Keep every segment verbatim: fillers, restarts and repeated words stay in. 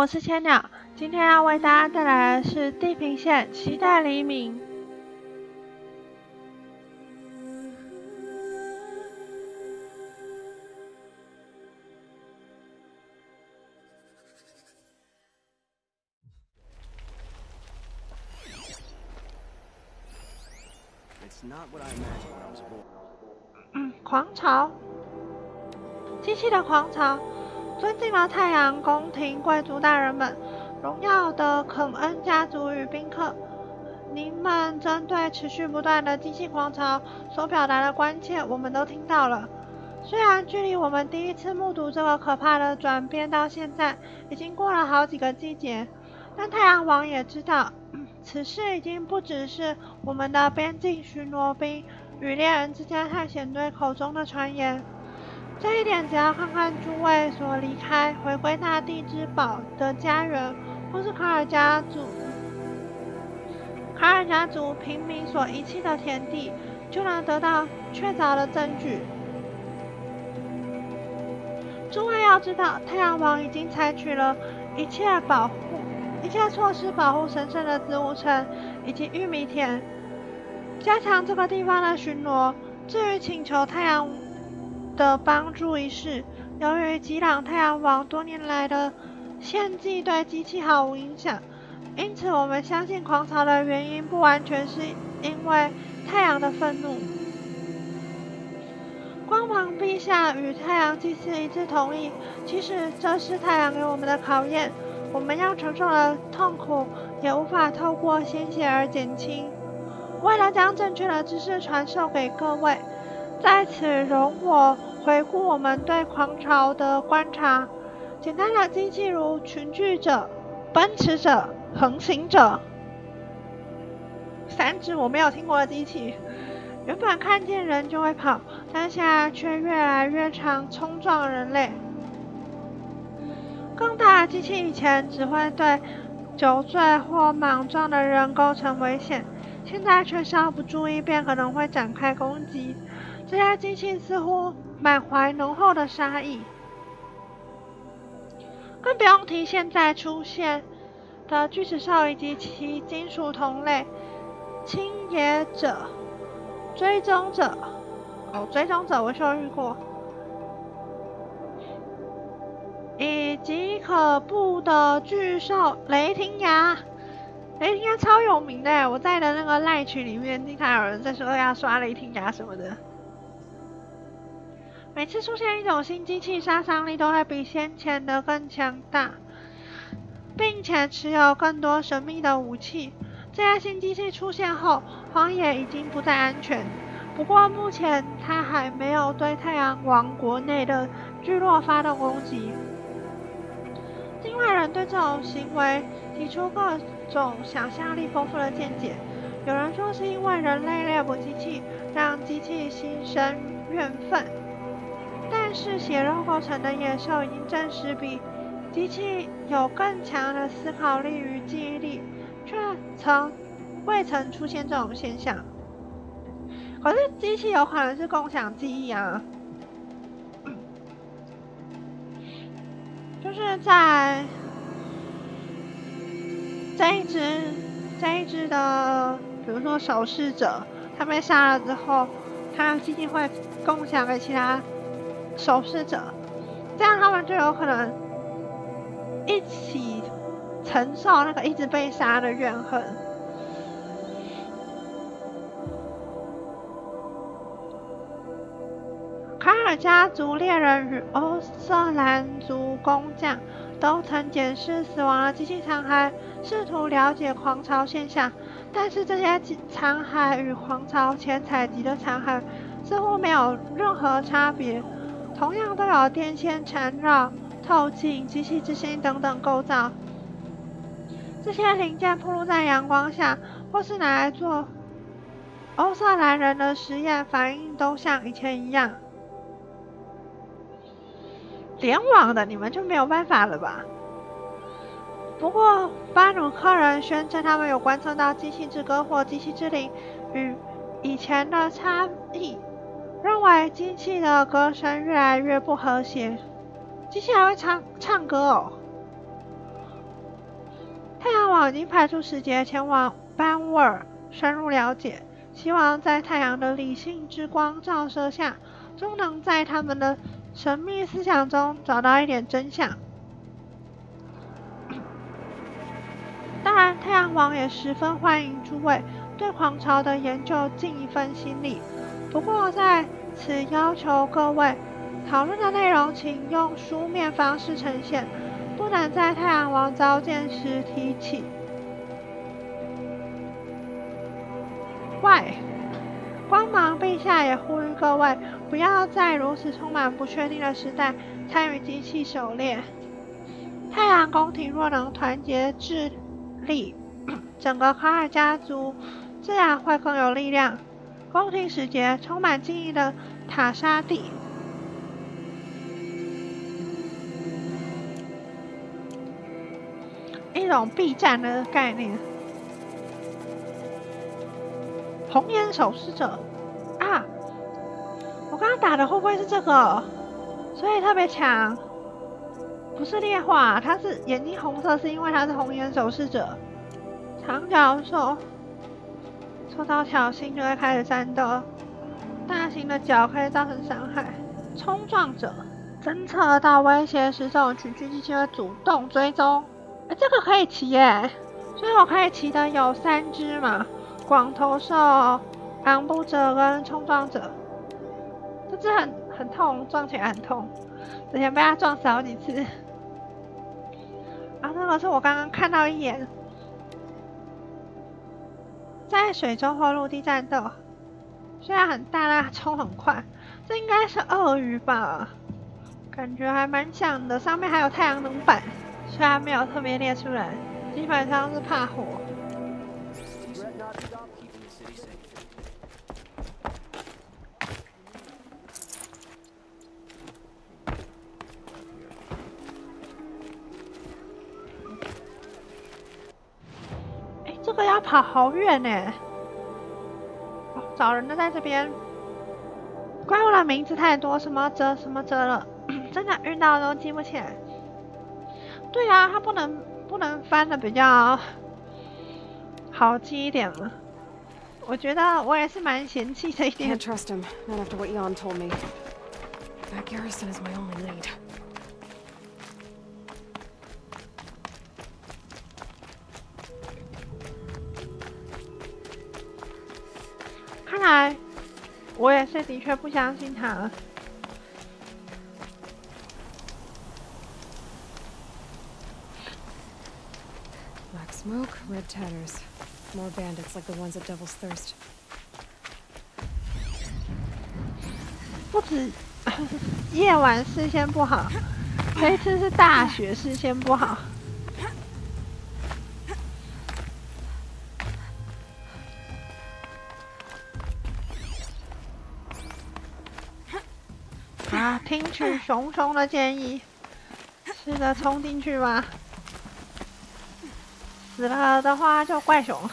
我是千鸟，今天要为大家带来的是地平线期待黎明。嗯，狂潮，机器的狂潮，尊敬的太阳宫廷贵族大人们，荣耀的肯恩家族与宾客，您们针对持续不断的机器狂潮所表达的关切，我们都听到了。虽然距离我们第一次目睹这个可怕的转变到现在已经过了好几个季节，但太阳王也知道，此事已经不只是我们的边境巡逻兵与猎人之间探险队口中的传言。这一点只要看看诸位所离开回归大地之宝的家园，或是卡尔家族卡尔家族平民所遗弃的田地，就能得到确凿的证据。诸位要知道，太阳王已经采取了一切保护、一切措施保护神圣的子午城以及玉米田，加强这个地方的巡逻。至于请求太阳的帮助一事，由于吉朗太阳王多年来的献祭对机器毫无影响，因此我们相信狂潮的原因不完全是因为太阳的愤怒。光芒陛下与太阳祭司一致同意，其实这是太阳给我们的考验，我们要承受的痛苦也无法透过鲜血而减轻。为了将正确的知识传授给各位，在此容我回顾我们对狂潮的观察。简单的机器如群聚者、奔驰者、横行者，三只我没有听过的机器。原本看见人就会跑，但现在却越来越常冲撞人类。更大的机器以前只会对酒醉或莽撞的人构成危险，现在却稍不注意便可能会展开攻击。这些机器似乎满怀浓厚的杀意，更不用提现在出现的巨齿兽以及其金属同类侵野者。追踪者，哦，追踪者我就遇过，以及可怖的巨兽雷霆牙。雷霆牙超有名的，我在的那个赖群里面经常有人在说要刷雷霆牙什么的。每次出现一种新机器，杀伤力都会比先前的更强大，并且持有更多神秘的武器。这些新机器出现后，荒野已经不再安全。不过目前它还没有对太阳王国内的聚落发动攻击。境外人对这种行为提出各种想象力丰富的见解。有人说是因为人类猎捕机器，让机器心生怨愤。但是血肉构成的野兽已经证实比机器有更强的思考力与记忆力，却曾未曾出现这种现象。可是机器有可能是共享记忆啊，就是在这一只这一只的，比如说守视者，他被杀了之后，他的机器会共享给其他守视者，这样他们就有可能一起承受那个一直被杀的怨恨。卡尔家族猎人与欧瑟兰族工匠都曾检视死亡的机器残骸，试图了解狂潮现象，但是这些残骸与狂潮前采集的残骸似乎没有任何差别，同样都有电线缠绕、透镜、机器之心等等构造。这些零件暴露在阳光下，或是拿来做欧瑟兰人的实验，反应都像以前一样。联网的你们就没有办法了吧？不过巴努克人宣称他们有观测到机器之歌或机器之灵与以前的差异，认为机器的歌声越来越不和谐。机器还会唱唱歌哦。 太阳王已经派出使节前往班沃尔深入了解，希望在太阳的理性之光照射下，终能在他们的神秘思想中找到一点真相。当然，太阳王也十分欢迎诸位对狂潮的研究尽一份心力。不过在此要求各位，讨论的内容请用书面方式呈现，不能在太阳王召见时提起。外，光芒陛下也呼吁各位，不要在如此充满不确定的时代参与机器狩猎。太阳宫廷若能团结致力，整个卡尔家族自然会更有力量。宫廷使节充满敬意的塔沙蒂。一种避战的概念。红眼守视者啊，我刚刚打的会不会是这个？所以特别强，不是劣化，它是眼睛红色，是因为它是红眼守视者。长角兽受到挑衅就会开始战斗，大型的脚可以造成伤害。冲撞者侦测到威胁时，这种群居机器会主动追踪。哎，这个可以骑耶，所以我可以骑的有三只嘛。广头兽、昂布者跟冲撞者，这只很很痛，撞起来很痛，之前被他撞死好几次。啊，那个是我刚刚看到一眼，在水中或陆地战斗，虽然很大，但冲很快。这应该是鳄鱼吧？感觉还蛮像的，上面还有太阳能板，虽然没有特别列出来，基本上是怕火。这个要跑好远呢！哦，找人的在这边。怪物的名字太多，什么哲什么哲了，真的遇到都记不起来。对啊，它不能不能翻的比较好记一点吗？我觉得我也是蛮嫌弃这一点。 Can't trust him, not after what Jan told me. That garrison is my only lead. 看来我也是的确不相信他了。 Black smoke, red tatters. More bandits like the ones at Devil's Thirst. 不止夜晚视线不好，这一次是大雪视线不好。啊，听取熊熊的建议，试着冲进去吧。死了的话就怪熊。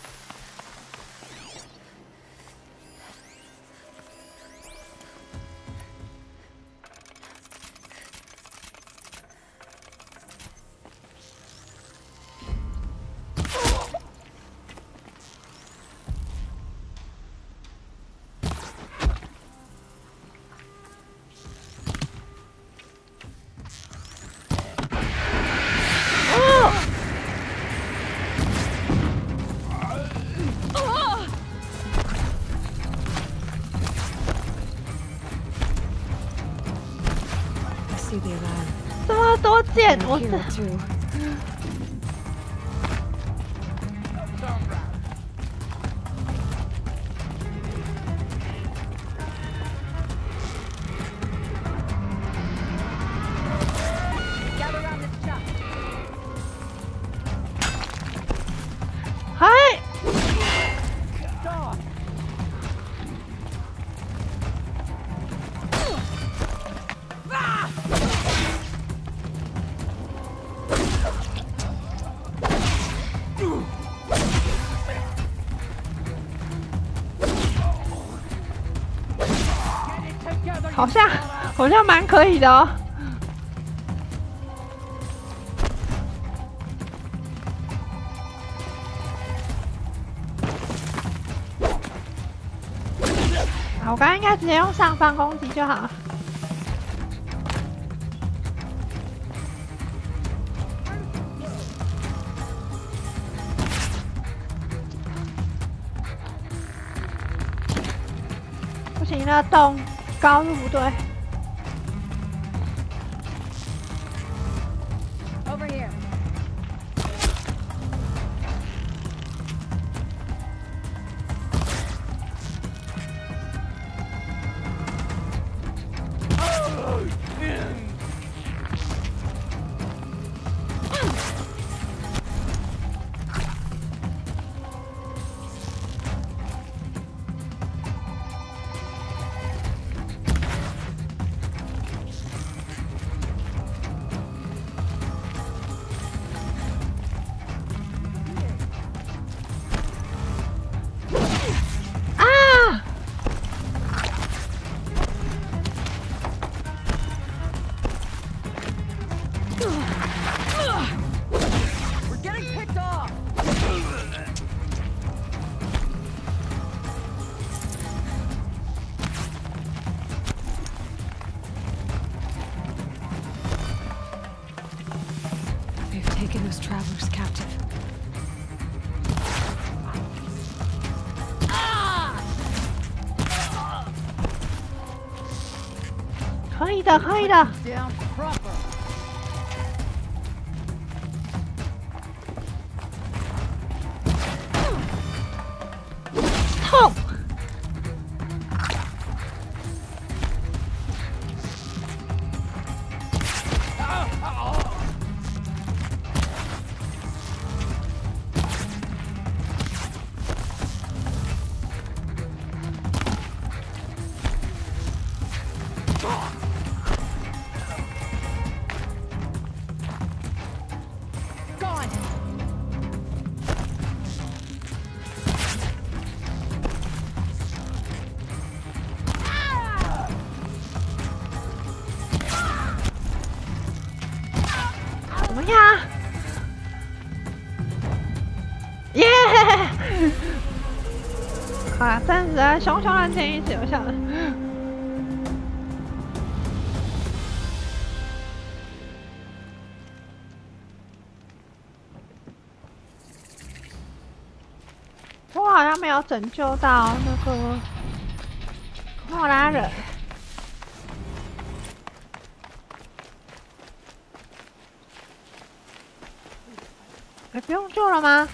这么多剑，我是。嗨！好像好像蛮可以的哦。 好，我刚刚应该直接用上方攻击就好了。不行，那洞高度不对。 Over here. Taken those travelers captive. 可以的，可以的。痛。怎么样？耶！好了，暂时的熊熊人建议是有效的。我好像没有拯救到那个莫拉人。 哎，不用救了吗？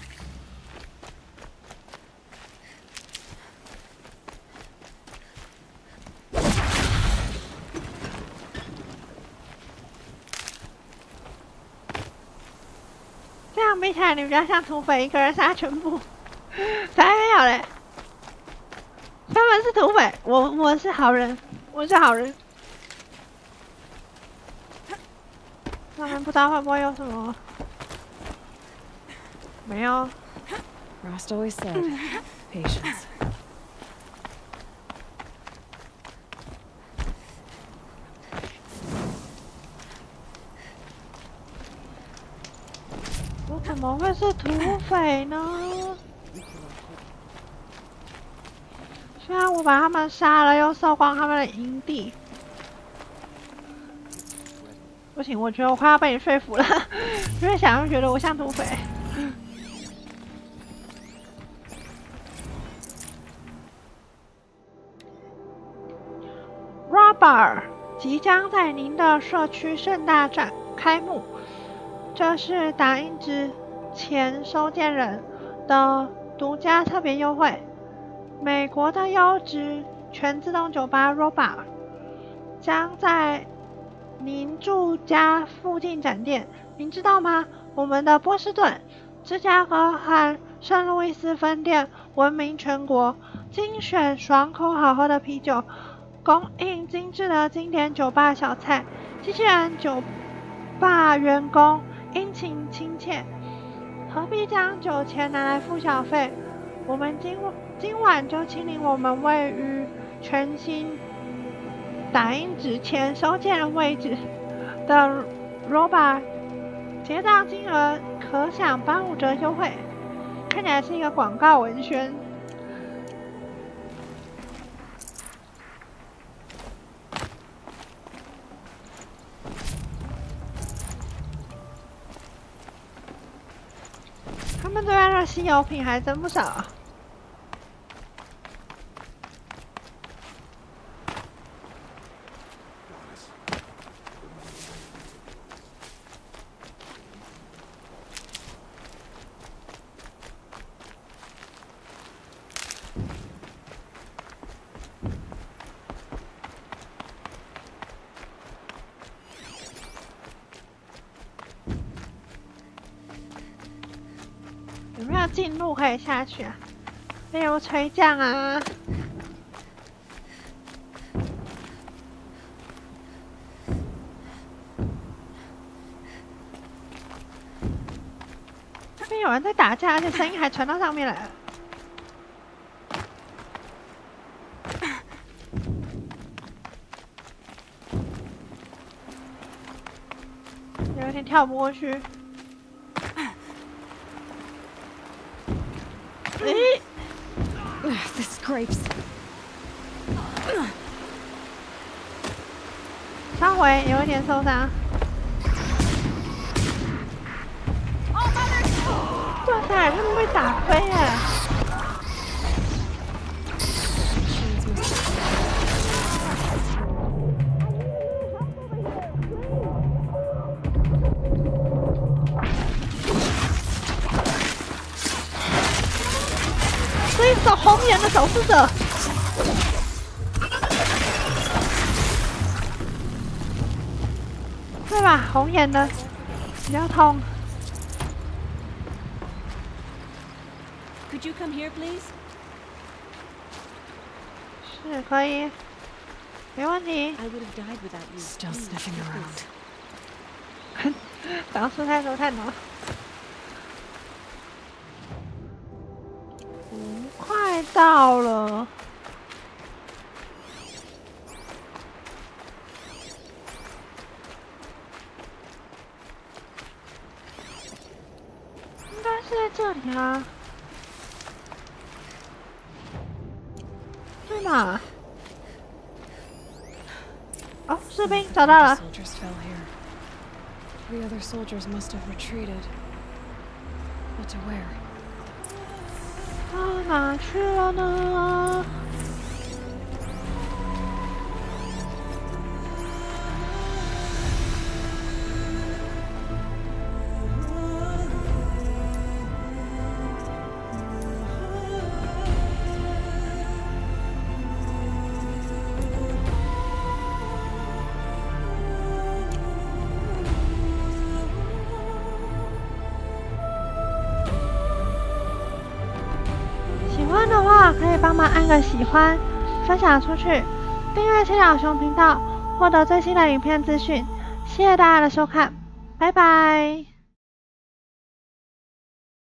这样比起来，你比较像土匪，一个人杀全部。才没有嘞！他们是土匪，我我是好人，我是好人。他们不知道会不会有什么。 没有。 Rost always said, patience. 我怎么会是土匪呢？虽然我把他们杀了，又搜光他们的营地。不行，我觉得我快要被你说服了，越想越觉得我像土匪。 Robert 即将在您的社区盛大展开幕，这是打印纸前收件人的独家特别优惠。美国的优质全自动酒吧 Robert 将在您住家附近展店，您知道吗？我们的波士顿、芝加哥和圣路易斯分店闻名全国，精选爽口好喝的啤酒。 供应精致的经典酒吧小菜，机器人酒吧员工殷勤亲切，何必将酒钱拿来付小费？我们今今晚就亲临我们位于全新打印纸前收件人位置的 Robot， 结账金额可享八五折优惠。看起来是一个广告文宣。 的稀有品还真不少。有没有进入可以下去啊？例如垂降啊。这边有人在打架，而且声音还传到上面来了。有点跳不过去。 诶 The scrapes. 稍微有一点受伤。哇塞，他们被打飞耶！这一手红眼的守护者。 对吧？红眼的比较痛。 Could you come here, please? 是可以，没问题。 I would have died without you. Still sniffing around. 当蔬菜蔬菜呢？嗯，快到了。 应该是在这里啊，对吗？哦，士兵找到了。 Soldiers fell here. The other soldiers must have retreated. But to where? 到哪去了呢？喜欢的话可以帮忙按个喜欢，分享出去，订阅七小熊频道，获得最新的影片资讯。谢谢大家的收看，拜拜。